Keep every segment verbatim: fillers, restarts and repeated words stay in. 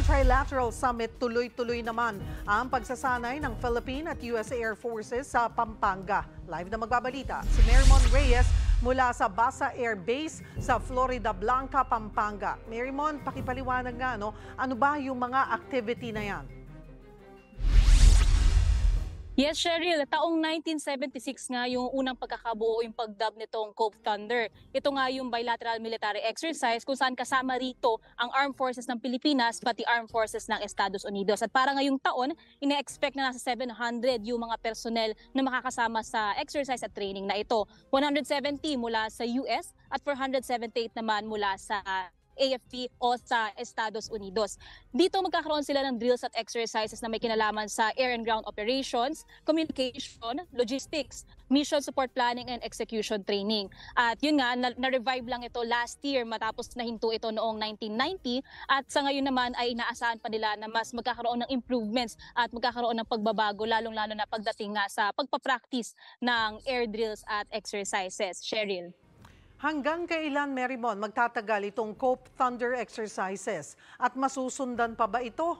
ASEAN Trilateral Summit, tuloy-tuloy naman ang pagsasanay ng Philippine at U S Air Forces sa Pampanga. Live na magbabalita si Marymon Reyes mula sa Basa Air Base sa Florida Blanca, Pampanga. Marymon, pakipaliwanag nga, no? Ano ba yung mga activity na yan? Yes, Cheryl, taong nineteen seventy-six nga yung unang pagkakabuo yung pagdub nitong Cope Thunder. Ito nga yung bilateral military exercise kung saan kasama rito ang Armed Forces ng Pilipinas pati Armed Forces ng Estados Unidos. At para ngayong taon, ine-expect na nasa seven hundred yung mga personnel na makakasama sa exercise at training na ito. one hundred seventy mula sa U S at four hundred seventy-eight naman mula sa A F P o sa Estados Unidos. Dito magkakaroon sila ng drills at exercises na may kinalaman sa air and ground operations, communication, logistics, mission support planning and execution training. At yun nga, na-revive lang ito last year matapos nahinto ito noong nineteen ninety at sa ngayon naman ay inaasahan pa nila na mas magkakaroon ng improvements at magkakaroon ng pagbabago lalong-lalo na pagdating nga sa pagpapractice ng air drills at exercises. Cheryl. Hanggang kailan, Marymon, magtatagal itong Cope Thunder exercises at masusundan pa ba ito?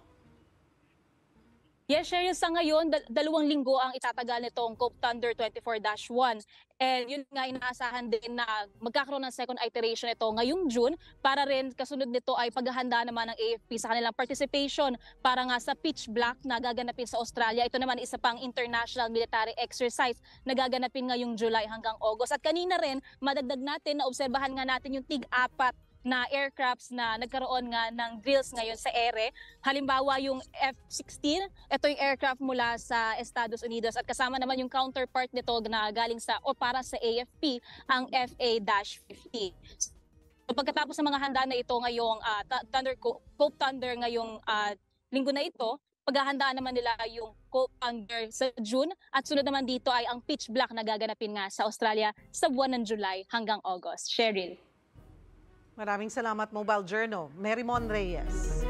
Yes, Cheryl, sa ngayon, dal dalawang linggo ang itatagal nitong Cope Thunder twenty-four dash one. And yun nga, inaasahan din na magkakaroon ng second iteration ito ngayong June para rin kasunod nito ay paghahanda naman ng A F P sa kanilang participation para nga sa pitch black na gaganapin sa Australia. Ito naman isa pang international military exercise na gaganapin ngayong July hanggang August. At kanina rin, madagdag natin na obserbahan nga natin yung tig-apat na aircrafts na nagkaroon nga ng drills ngayon sa ere. Halimbawa yung F sixteen, ito yung aircraft mula sa Estados Unidos at kasama naman yung counterpart nito na galing sa o para sa A F P, ang F A fifty. So, pagkatapos ng mga handa na ito ngayong uh, Thunder, Cope Thunder ngayong uh, linggo na ito, paghahandaan naman nila yung Cope Thunder sa June at sunod naman dito ay ang pitch black na gaganapin nga sa Australia sa buwan ng July hanggang August. Cheryl. Maraming salamat, Mobile Journal. Marymon Reyes.